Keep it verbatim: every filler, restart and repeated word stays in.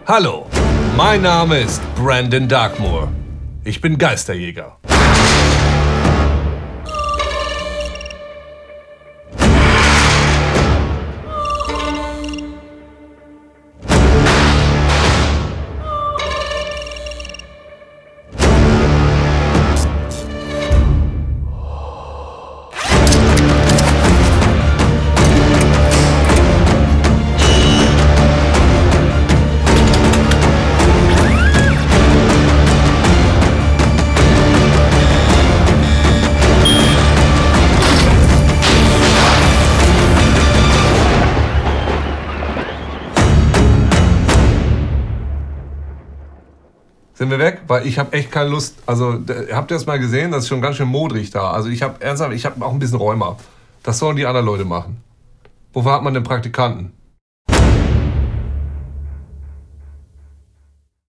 Hallo, mein Name ist Brandon Darkmoor. Ich bin Geisterjäger. Sind wir weg? Weil ich habe echt keine Lust. Also, habt ihr das mal gesehen? Das ist schon ganz schön modrig da. Also, ich habe ernsthaft, ich habe auch ein bisschen Rheuma. Das sollen die anderen Leute machen. Wofür hat man denn Praktikanten?